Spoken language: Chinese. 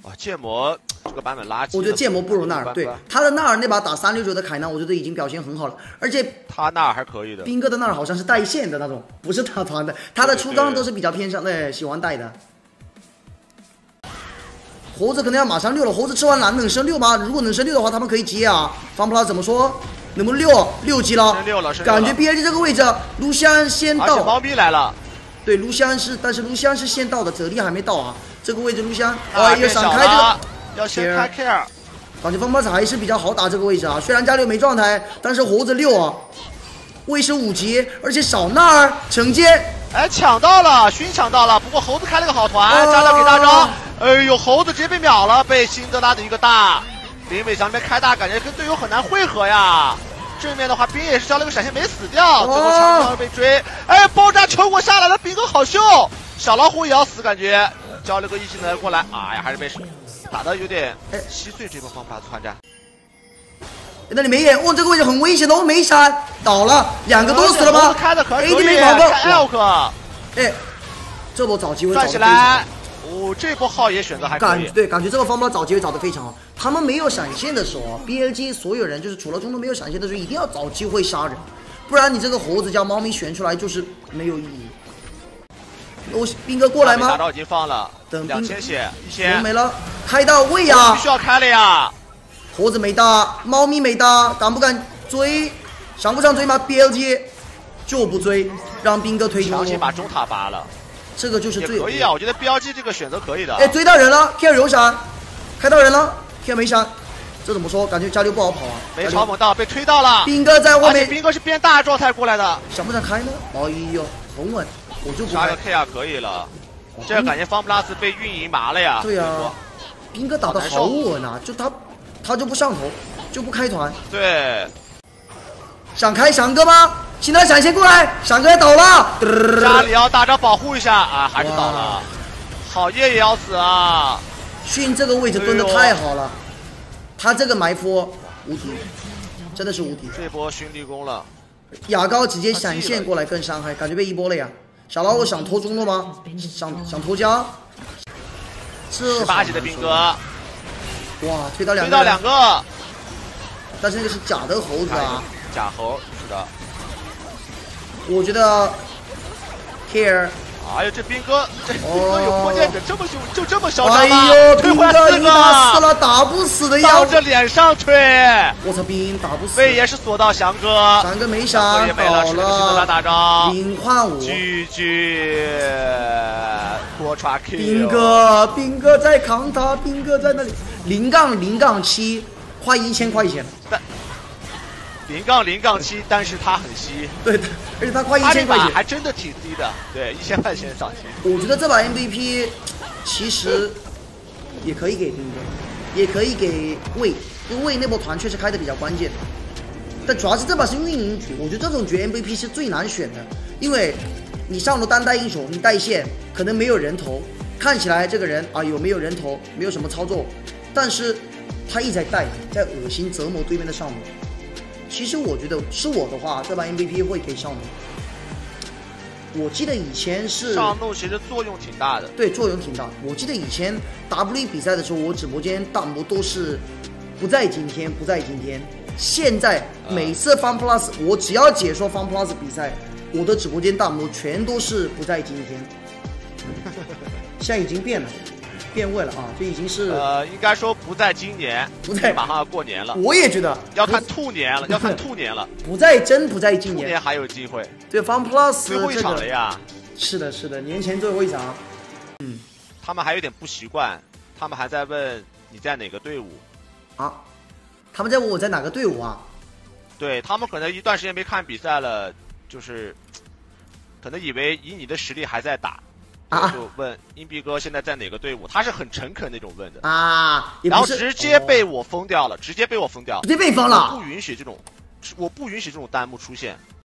哇，剑魔这个版本垃圾。 我觉得剑魔不如纳尔，对他的纳尔那把打369的凯纳，我觉得已经表现很好了，而且他纳尔还可以的。 兵哥的纳尔好像是带线的那种，不是打团的，他的出装都是比较偏向喜欢带的。猴子可能要马上6了，猴子吃完蓝能升6吗？如果能升6的话，他们可以接啊。FunPlus 怎么说？能不能6级了？ 升6了， 感觉 BLG 这个位置，卢锡安先到。 而且猫咪来了。 对，卢锡安是，但是卢锡安是先到的，泽利还没到啊。这个位置卢锡安，要闪开这个， 要先开 care。 感觉FunPlus还是比较好打这个位置啊。虽然加6没状态，但是猴子6啊，卫士5级，而且少纳尔承接。 哎，抢到了，勋抢到了，不过猴子开了个好团，加料给大招。哎呦，猴子直接被秒了，被辛德拉的一个大。林伟翔那边开大，感觉跟队友很难汇合呀。正面的话，兵也是交了个闪现没死掉，最后长枪被追。哎，爆炸球我下来了，兵哥好秀，小老虎也要死，感觉交了个一技能过来，哎呀，还是被打的有点稀碎。这波方法团战， 那里没眼，这个位置很危险的，没闪倒了，2个都死了吗？ 开的可以 ，AD 没跑过 ，Elk， 哎，这波找机会转起来。这波浩爷选择还可以， 对，感觉这个FunPlus找机会找得非常好。他们没有闪现的时候 ，BLG 所有人就是除了中途没有闪现的时候，一定要找机会杀人，不然你这个猴子加猫咪选出来就是没有意义。兵哥过来吗？ 大招已经放了， 等 2000血，1000 没了，开到位呀！ 必须要开了呀！ 猴子没搭，猫咪没搭，敢不敢追？想不想追吗 ？BLG 就不追，让兵哥推进。 强行把中塔拔了。 这个就是最可以啊，我觉得 BLG 这个选择可以的。 哎，追到人了 ，K 有闪，开到人了 ，K 没闪，这怎么说？感觉加6不好跑啊。 没超猛到，被推到了。 兵哥在外面， 兵哥是变大状态过来的， 想不想开呢？哎呦，很稳，我就不开。 杀个 K 啊，可以了。这感觉FunPlus被运营麻了呀。 对啊，兵哥打得好稳啊，就他就不上头，就不开团。 对。 想开闪哥吗？现在闪现过来，闪哥也倒了。 家里要大招保护一下啊，还是倒了。好夜也要死啊！ 迅这个位置蹲的太好了，他这个埋伏无敌，真的是无敌。 这波勋立功了， 雅高直接闪现过来更伤害，感觉被一波了呀。小老虎想偷中路吗？想偷家？这 18级的兵哥， 哇，推到2 个， 但是那个是假的猴子啊。 假猴是的， 我觉得 Care， 哎呦，这兵哥有破剑者这么凶，就这么嚣张吗？ 哎呦， 推回来4个， 打死了，打不死的样子， 当着脸上推， 我操，兵打不死。 魏爷是锁到翔哥， 翔哥没闪， 也没了，是的大招 0换5 ，GG， 多刷 Q， 兵哥在扛他，兵哥在那里0-0-7，快1000块钱。 0-0-7，但是他很稀， 对的，而且他快1000块钱， 还真的挺低的，对，1000块钱上线。 我觉得这把 MVP 其实也可以给兵哥，也可以给魏，因为魏那波团确实开的比较关键，但主要是这把是运营局，我觉得这种局 MVP 是最难选的，因为你上路单带英雄，你带线可能没有人头，看起来这个人啊有没有人头，没有什么操作，但是他一直在带，在恶心折磨对面的上路。其实我觉得是我的话，这把 MVP 会给上路。我记得以前是上路其实作用挺大的， 对，作用挺大。我记得以前 W 比赛的时候，我直播间弹幕都是不在今天，不在今天。现在每次 FunPlus， 我只要解说 FunPlus 比赛，我的直播间弹幕全都是不在今天。现在已经变了。变味了啊！这已经是应该说不在今年， 不在， 马上要过年了。 我也觉得要看兔年了，要看兔年了。 不在今年， 兔年还有机会。 对 FunPlus 最后一场了呀！ 是的，年前最后一场。 他们还有点不习惯，他们还在问你在哪个队伍啊？他们在问我在哪个队伍啊？ 对他们可能一段时间没看比赛了，就是可能以为以你的实力还在打。就问硬币哥现在在哪个队伍？他是很诚恳那种问的啊， 然后直接被我封掉了，直接被我封掉， 直接被封了。 我不允许这种弹幕出现。